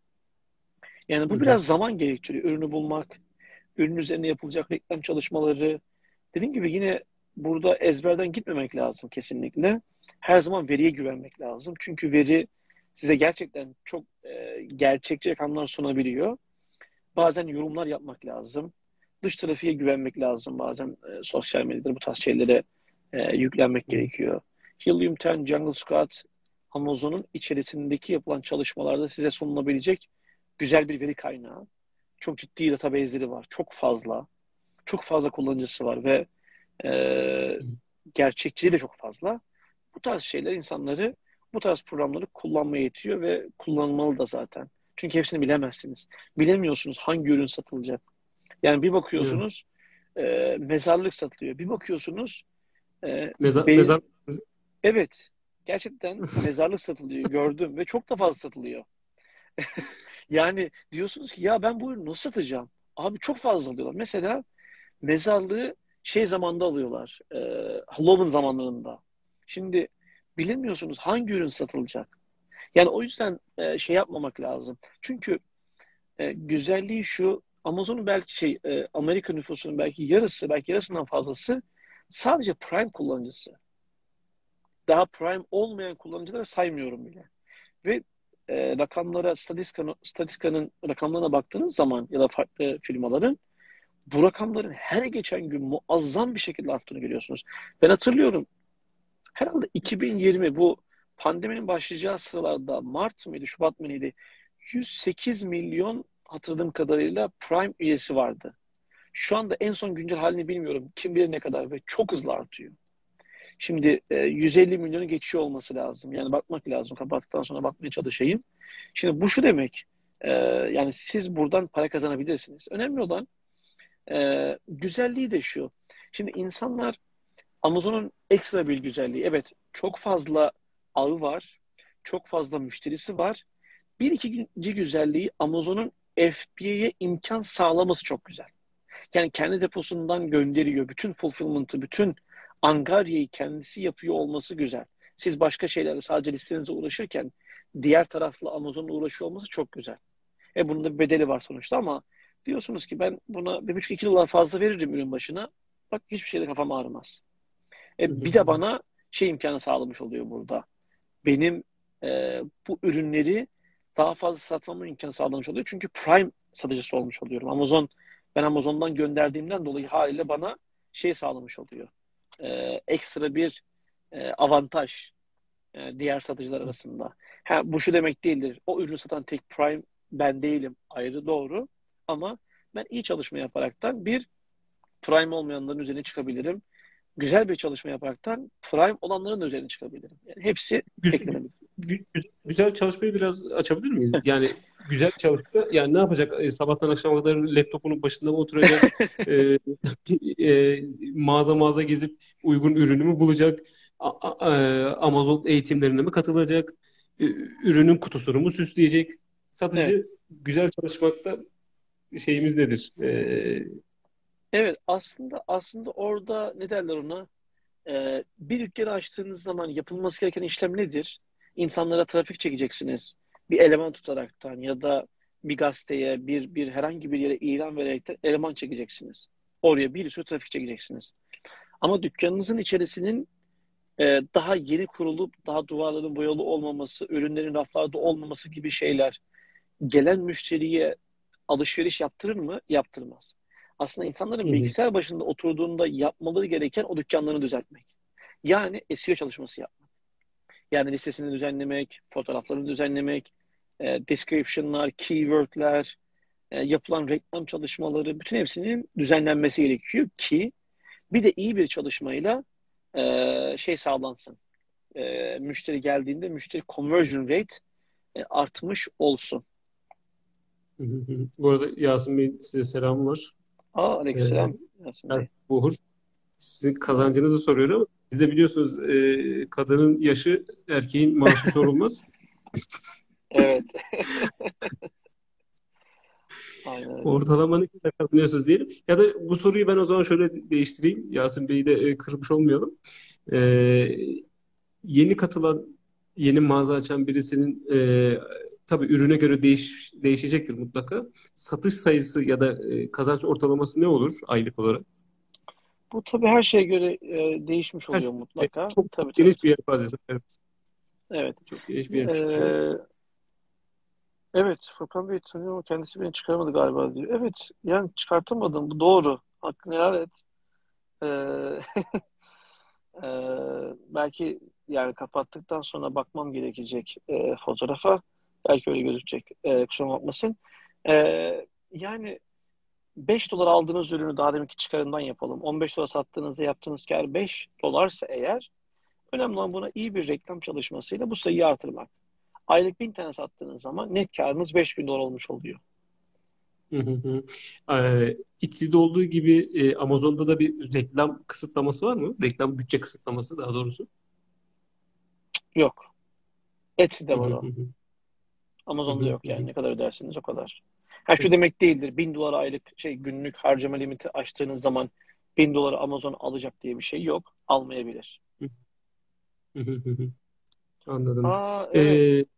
Yani Hı bu hı. biraz zaman gerektiriyor. Ürünü bulmak, ürün üzerine yapılacak reklam çalışmaları. Dediğim gibi yine burada ezberden gitmemek lazım kesinlikle. Her zaman veriye güvenmek lazım. Çünkü veri size gerçekten çok e, gerçekçi rakamlar sunabiliyor. Bazen yorumlar yapmak lazım. Dış trafiğe güvenmek lazım. Bazen e, sosyal medyada bu tarz şeylere e, yüklenmek Hı hı. gerekiyor. Helium on, Jungle Squad, Amazon'un içerisindeki yapılan çalışmalarda size sunulabilecek güzel bir veri kaynağı. Çok ciddi database'leri var. Çok fazla. Çok fazla kullanıcısı var ve e, gerçekçiliği de çok fazla. Bu tarz şeyler insanları bu tarz programları kullanmaya itiyor ve kullanmalı da zaten. Çünkü hepsini bilemezsiniz. Bilemiyorsunuz hangi ürün satılacak. Yani bir Evet. bakıyorsunuz e, mezarlık satılıyor. Bir bakıyorsunuz e, Mezar, beyz... mezar evet gerçekten mezarlık satılıyor gördüm ve çok da fazla satılıyor. Yani diyorsunuz ki ya ben bu ürünü nasıl satacağım? Abi çok fazla alıyorlar. Mesela mezarlığı şey zamanda alıyorlar. E, Halloween zamanlarında. Şimdi bilemiyorsunuz hangi ürün satılacak. Yani o yüzden e, şey yapmamak lazım. Çünkü E, güzelliği şu, Amazon'un belki şey, e, Amerika nüfusunun belki yarısı, belki yarısından fazlası sadece Prime kullanıcısı. Daha Prime olmayan kullanıcıları saymıyorum bile. Ve e, rakamlara, Statistican'ın Statistican'ın rakamlarına baktığınız zaman ya da farklı firmaların bu rakamların her geçen gün muazzam bir şekilde arttığını görüyorsunuz. Ben hatırlıyorum, herhalde iki bin yirmi bu pandeminin başlayacağı sıralarda Mart mıydı, Şubat mıydı? yüz sekiz milyon hatırladığım kadarıyla Prime üyesi vardı. Şu anda en son güncel halini bilmiyorum. Kim bilir ne kadar ve çok hızlı artıyor. Şimdi e, yüz elli milyonu geçiyor olması lazım. Yani bakmak lazım. Kapattıktan sonra bakmaya çalışayım. Şimdi bu şu demek. E, yani siz buradan para kazanabilirsiniz. Önemli olan e, güzelliği de şu. Şimdi insanlar Amazon'un ekstra bir güzelliği. Evet, çok fazla ağı var. Çok fazla müşterisi var. Bir ikinci güzelliği, Amazon'un F BA'ye imkan sağlaması çok güzel. Yani kendi deposundan gönderiyor. Bütün fulfillment'ı, bütün angaryayı kendisi yapıyor olması güzel. Siz başka şeylerle sadece listenize uğraşırken diğer tarafla Amazon'la uğraşıyor olması çok güzel. E bunun da bir bedeli var sonuçta ama diyorsunuz ki ben buna bir buçuk iki dolar fazla veririm ürün başına. Bak hiçbir şeyde kafam ağrımaz. E bir de bana şey imkanı sağlamış oluyor burada. Benim e, bu ürünleri daha fazla satmamın imkanı sağlamış oluyor. Çünkü Prime satıcısı olmuş oluyorum. Amazon, ben Amazon'dan gönderdiğimden dolayı haliyle bana şey sağlamış oluyor. E, ekstra bir e, avantaj e, diğer satıcılar arasında. Ha, bu şu demek değildir. O ürünü satan tek Prime ben değilim. Ayrı doğru. Ama ben iyi çalışma yaparaktan bir Prime olmayanların üzerine çıkabilirim. Güzel bir çalışma yaparaktan Prime olanların da üzerine çıkabilirim. Yani hepsi Güzel, eklenebilir. güzel çalışmayı biraz açabilir miyiz? Yani güzel çalışma, yani ne yapacak? E, sabahtan akşama kadar laptopunun başında mı oturacak? E, e, mağaza mağaza gezip uygun ürünü mü bulacak? A- a- e, Amazon eğitimlerine mi katılacak? E, ürünün kutusunu mu süsleyecek? Evet. Satıcı güzel çalışmakta şeyimiz nedir? E, Evet, aslında aslında orada ne derler ona? Ee, bir dükkanı açtığınız zaman yapılması gereken işlem nedir? İnsanlara trafik çekeceksiniz. Bir eleman tutaraktan ya da bir gazeteye, bir bir herhangi bir yere ilan vererek de eleman çekeceksiniz. Oraya bir sürü trafik çekeceksiniz. Ama dükkanınızın içerisinin e, daha yeni kurulup daha duvarların boyalı olmaması, ürünlerin raflarda olmaması gibi şeyler gelen müşteriye alışveriş yaptırır mı? Yaptırmaz. Aslında hı insanların hı, bilgisayar başında oturduğunda yapmaları gereken o dükkanlarını düzeltmek. Yani S E O çalışması yapmak. Yani listesini düzenlemek, fotoğraflarını düzenlemek, e, description'lar, keyword'ler, e, yapılan reklam çalışmaları, bütün hepsinin düzenlenmesi gerekiyor ki bir de iyi bir çalışmayla e, şey sağlansın. E, müşteri geldiğinde müşteri conversion rate e, artmış olsun. hı hı. Bu arada Yasin Bey'in size selamı var. Aa, E, aleykümselam Yasin Ertuğ Bey. Buhur. Sizin kazancınızı soruyor ama siz de biliyorsunuz, e, kadının yaşı erkeğin maaşı sorulmaz. Evet. Aynen öyle. Ortalama ne kadar kazanıyorsunuz diyelim. Ya da bu soruyu ben o zaman şöyle değiştireyim. Yasin Bey'i de e, kırmış olmayalım. E, Yeni katılan, yeni mağaza açan birisinin, e, tabii ürüne göre değiş, değişecektir mutlaka. Satış sayısı ya da e, kazanç ortalaması ne olur aylık olarak? Bu tabii her şeye göre e, değişmiş Her oluyor şey, mutlaka. çok, Tabii çok tabii. geniş bir yelpaze. Evet. Evet. Çok geniş bir yelpaze. Ee, evet. Furkan Bey tanıyor. Kendisi beni çıkaramadı galiba diyor. Evet. Yani çıkartamadım. Bu doğru. Hakkını helal et. Ee, ee, belki yani kapattıktan sonra bakmam gerekecek e, fotoğrafa. Belki öyle gözükecek. Ee, kusura bakmasın. Ee, yani beş dolar aldığınız ürünü daha deminki çıkarımdan yapalım. on beş dolar sattığınızda yaptığınız kar beş dolarsa eğer, önemli olan buna iyi bir reklam çalışmasıyla bu sayıyı artırmak. Aylık bin tane sattığınız zaman net karınız beş bin dolar olmuş oluyor. Hı hı hı. Ee, Etsy'de olduğu gibi e, Amazon'da da bir reklam kısıtlaması var mı? Reklam bütçe kısıtlaması daha doğrusu. Yok. Hı Etsy'de var hı o. hı hı. Hı Amazon'da hı yok hı yani. hı. Ne kadar ödersiniz o kadar. Ha şu Evet. demek değildir. Bin dolar aylık şey günlük harcama limiti açtığınız zaman bin doları Amazon alacak diye bir şey yok. Almayabilir. Hı hı hı hı. Anladım. Aa evet. Ee,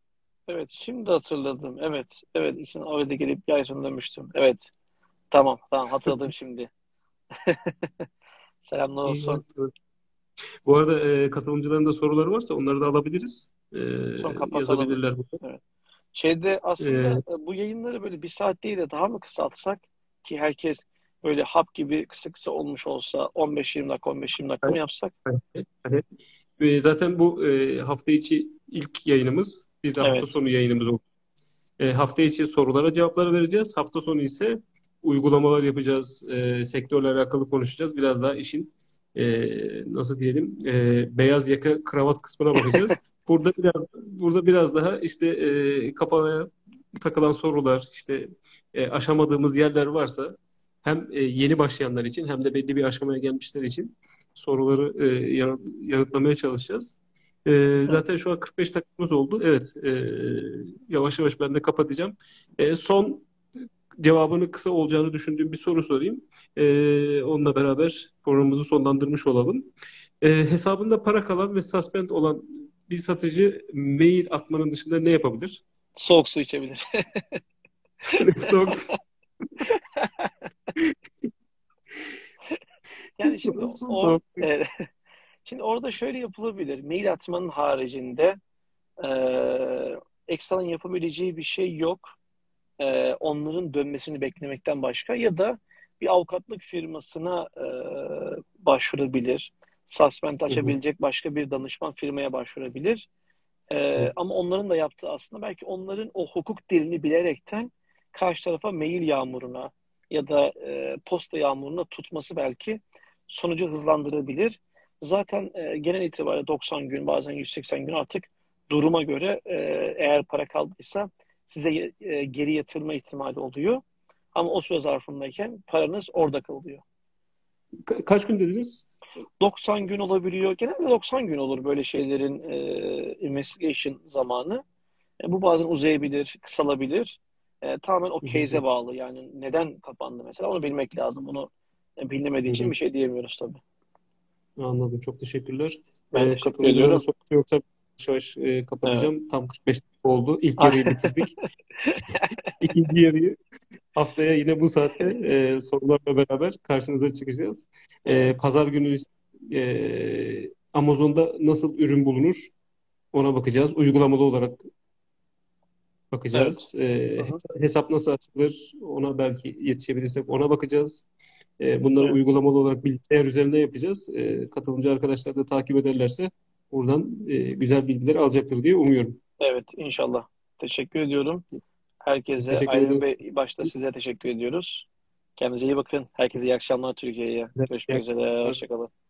Evet, şimdi hatırladım. Evet, evet. İkisini orada gelip yay sonu dönmüştüm. Evet, tamam, tamam hatırladım şimdi. Selamlar İyi, olsun. evet, evet. Bu arada e, katılımcıların da soruları varsa onları da alabiliriz. E, Son kapatalım. yazabilirler burada. Evet. Şeyde aslında E, e, bu yayınları böyle bir saat değil de daha mı kısaltsak ki herkes böyle hap gibi kısa kısa olmuş olsa on beş yirmi dakika on beş yirmi dakika mı yapsak? hani, hani, e, zaten bu e, hafta içi ilk yayınımız. Bir de hafta Evet. sonu yayınımız oldu. E, hafta içi sorulara cevaplar vereceğiz. Hafta sonu ise uygulamalar yapacağız. E, sektörle alakalı konuşacağız. Biraz daha işin e, nasıl diyelim e, beyaz yaka kravat kısmına bakacağız. Burada biraz burada biraz daha işte e, kafaya takılan sorular, işte e, aşamadığımız yerler varsa hem e, yeni başlayanlar için hem de belli bir aşamaya gelmişler için soruları e, yanıt- yanıtlamaya çalışacağız. E, Hı. zaten şu an kırk beş dakikamız oldu. Evet, e, yavaş yavaş ben de kapatacağım. E, son cevabını kısa olacağını düşündüğüm bir soru sorayım. E, onunla beraber programımızı sonlandırmış olalım. E, hesabında para kalan ve suspend olan bir satıcı mail atmanın dışında ne yapabilir? Soğuk su içebilir. Soğuk, Yani şimdi soğuk, o soğuk. e, şimdi orada şöyle yapılabilir. Mail atmanın haricinde e, ekstradan yapabileceği bir şey yok. E, onların dönmesini beklemekten başka ya da bir avukatlık firmasına e, başvurabilir. Suspend Hı hı, açabilecek başka bir danışman firmaya başvurabilir. hı E, ama onların da yaptığı aslında belki onların o hukuk dilini bilerekten karşı tarafa mail yağmuruna ya da e, posta yağmuruna tutması belki sonucu hızlandırabilir. Zaten e, genel itibariyle doksan gün bazen yüz seksen gün artık duruma göre e, eğer para kaldıysa size e, geri yatırma ihtimali oluyor. Ama o süre zarfındayken paranız orada kalıyor. Ka- kaç gün dediniz? doksan gün olabiliyor. Genelde doksan gün olur böyle şeylerin e, investigation zamanı. E, bu bazen uzayabilir, kısalabilir. E, tamamen o Hı case'e hı, bağlı. Yani neden kapandı mesela onu bilmek lazım. Bunu e, bilinemediği hı için hı. bir şey diyemiyoruz tabii. Anladım. Çok teşekkürler. Ben Ee, teşekkür katılımcıların ediyorum. sorusu yoksa yavaş yavaş e, Evet. kapatacağım. Tam kırk beş dakika oldu. İlk yarıyı bitirdik. İkinci yarıyı haftaya yine bu saatte e, sorularla beraber karşınıza çıkacağız. E, Evet. Pazar günü e, Amazon'da nasıl ürün bulunur ona bakacağız. Uygulamalı olarak Evet. bakacağız. E, Hı hı. hesap nasıl açılır ona belki yetişebilirsek ona bakacağız. E, bunları Evet. uygulamalı olarak bilgisayar üzerinde yapacağız. E, katılımcı arkadaşlar da takip ederlerse buradan e, güzel bilgiler alacaktır diye umuyorum. Evet. İnşallah. Teşekkür ediyorum. Biz Herkese, teşekkür Aynen ederiz. Bey başta size teşekkür ediyoruz. Kendinize iyi bakın. Herkese iyi akşamlar Türkiye'ye. Görüşmek üzere. Hoşça kalın.